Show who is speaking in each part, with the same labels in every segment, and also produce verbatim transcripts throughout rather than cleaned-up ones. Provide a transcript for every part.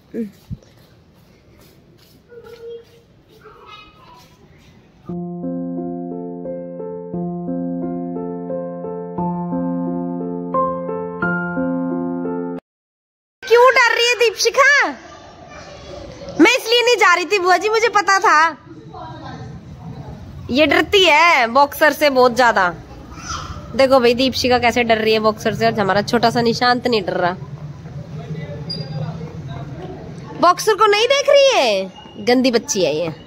Speaker 1: क्यों डर रही है दीपशिखा? मैं इसलिए नहीं जा रही थी बुआ जी, मुझे पता था ये डरती है बॉक्सर से बहुत ज्यादा। देखो भाई दीपशिखा कैसे डर रही है बॉक्सर से, और हमारा छोटा सा निशांत नहीं डर रहा। बॉक्सर को नहीं देख रही है, गंदी बच्ची है ये।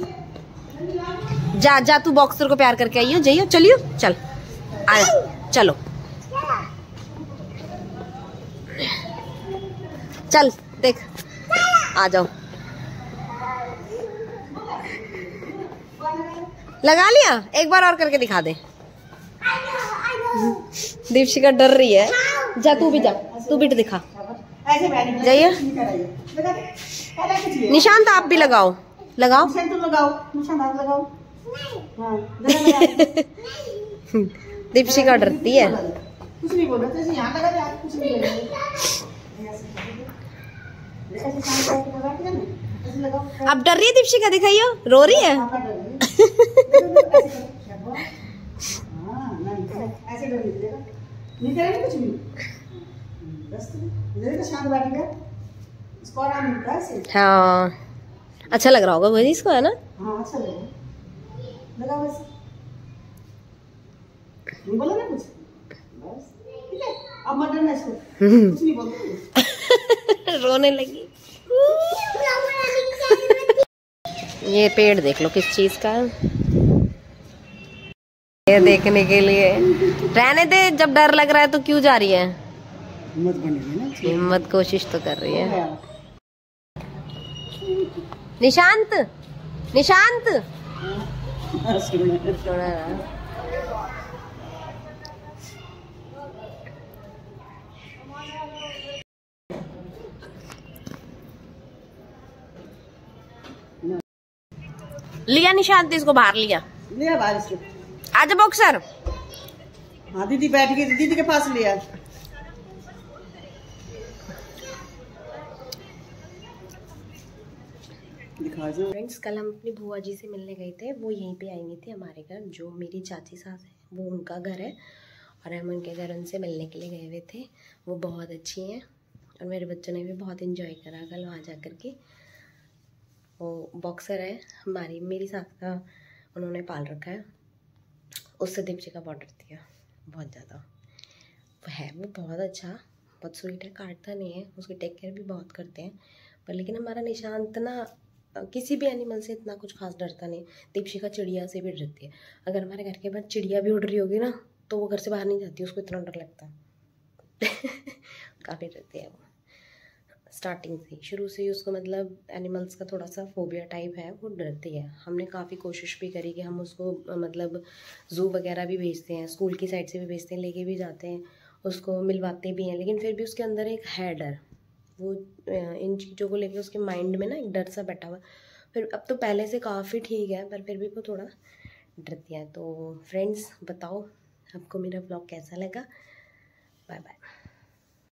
Speaker 1: जा जा तू बॉक्सर को प्यार करके आई हो, जाइयो, चलियो, चल आ चलो चल देख, आ जाओ। लगा लिया, एक बार और करके दिखा दे। दीपशिखा डर रही है, जा तू भी जा, तू भी दिखा, जाइए। निशांत आप भी लगाओ, लगाओ लगाओ। दीपशिखा डरती है। अब डर रही है दीपशिखा, दिखाइयो, रो रही है। हाँ अच्छा लग रहा होगा भाई इसको, है ना? हाँ अच्छा लग रहा है, बोलो ना कुछ, बस ठीक है, अब मत डरना इसको, कुछ नहीं बोलते। रोने लगी। ये पेड़ देख लो किस चीज का है, ये देखने के लिए। रहने दे, जब डर लग रहा है तो क्यों जा रही है? हिम्मत कोशिश तो कर रही है। निशांत, निशांत लिया निशांत, इसको बाहर लिया,
Speaker 2: लिया बाहर इसको।
Speaker 1: आजा बॉक्सर।
Speaker 2: हाँ दीदी बैठ गई, दीदी के पास लिया।
Speaker 1: फ्रेंड्स कल हम अपनी बुआ जी से मिलने गए थे, वो यहीं पे आई हुई थी हमारे घर, जो मेरी चाची सास है वो उनका घर है, और हम उनके घर उनसे मिलने के लिए गए हुए थे। वो बहुत अच्छी हैं और मेरे बच्चों ने भी बहुत इंजॉय करा कल वहाँ जा कर के। वो बॉक्सर है हमारी, मेरी सास का उन्होंने पाल रखा है, उससे दीपशिखा बहुत डरती है, बहुत ज़्यादा। वो है वो बहुत अच्छा, बहुत स्वीट है, काटता नहीं है, उसकी टेक केयर भी बहुत करते हैं। पर लेकिन हमारा निशांत ना किसी भी एनिमल से इतना कुछ खास डरता नहीं। दीपशिखा चिड़िया से भी डरती है, अगर हमारे घर के बाहर चिड़िया भी उड़ रही होगी ना तो वो घर से बाहर नहीं जाती, उसको इतना डर लगता है। काफ़ी डरती है वो, स्टार्टिंग से, शुरू से ही उसको मतलब एनिमल्स का थोड़ा सा फोबिया टाइप है, वो डरती है। हमने काफ़ी कोशिश भी करी कि हम उसको मतलब ज़ू वगैरह भी भेजते हैं, स्कूल की साइड से भी भेजते हैं, लेके भी जाते हैं, उसको मिलवाते भी हैं, लेकिन फिर भी उसके अंदर एक है डर, वो इन चीज़ों को लेके उसके माइंड में ना एक डर सा बैठा हुआ। फिर अब तो पहले से काफ़ी ठीक है, पर फिर भी वो थोड़ा डरती है। तो फ्रेंड्स बताओ आपको मेरा ब्लॉग कैसा लगा? Bye bye.